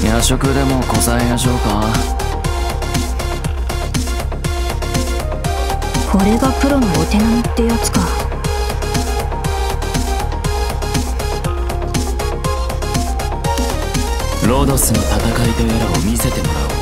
夜食でもこさえましょうか。 これがプロのお手並みってやつか。 ロドスの戦いとやらを見せてもらおう。